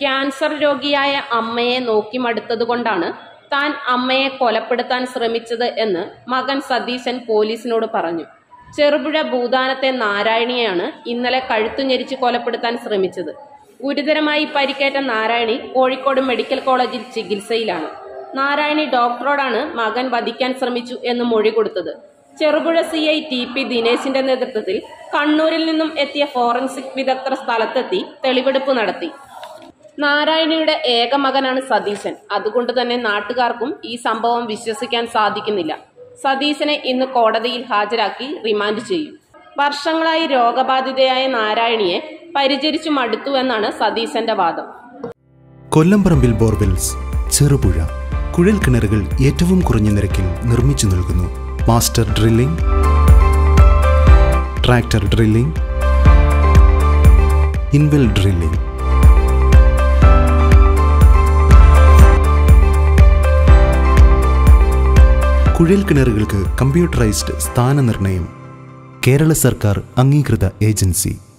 Cancer രോഗിയായ അമ്മയെ നോക്കി മടുത്തതുകൊണ്ടാണ് താൻ അമ്മയെ കൊലപ്പെടുത്താൻ ശ്രമിച്ചത് എന്ന് മകൻ സതീശൻ പോലീസിനോട് പറഞ്ഞു. ചെറുപുഴ ഭൂതാനത്തെ നാരായണിയെയാണ് ഇന്നലെ കഴുത്തുഞെരിച്ച് കൊലപ്പെടുത്താൻ ശ്രമിച്ചത്. ഗുരുതരമായി പരിക്കേറ്റ നാരായണി കോഴിക്കോട് മെഡിക്കൽ കോളേജിൽ ചികിത്സയിലാണ്. നാരായണി ഡോക്ടറോടാണ് മകൻ വധിക്കാൻ ശ്രമിച്ചു എന്ന് മൊഴി കൊടുത്തത്. ചെറുപുഴ CI TP ദിനേശിന്റെ നേതൃത്വത്തിൽ കണ്ണൂരിൽ നിന്നും എത്തിയ ഫോറൻസിക് വിദഗ്ധർ സ്ഥലത്തെത്തി തെളിവെടുപ്പ് നടത്തി. നാരായണിയുടെ ഏക മകനാണ് സതീശൻ. അതുകൊണ്ട് തന്നെ നാട്ടുകാർക്കും ഈ സംഭവം വിശ്വസിക്കാൻ സാധിക്കുന്നില്ല. സതീശനെ ഇന്ന് കോടതിയിൽ ഹാജരാക്കി റിമാൻഡ് ചെയ്യും. വർഷങ്ങളായി രോഗബാധിതയായ നാരായണിയെ പരിചരിച്ചു മടുത്തുവെന്നാണ് സതീശന്റെ വാദം. കൊല്ലംപറമ്പിൽ ബോർവെൽസ്, ചെറുപുഴ. കുഴൽ കിണറുകൾ ഏറ്റവും കുറഞ്ഞ നിരക്കിൽ നിർമ്മിച്ചു നൽകുന്നു. Master drilling, tractor drilling, inwell drilling. കുഴൽ കിണറുകൾക്ക് കമ്പ്യൂട്ടറൈസ്ഡ് സ്ഥാനനിർണ്ണയം. കേരള സർക്കാർ അംഗീകൃത ഏജൻസി.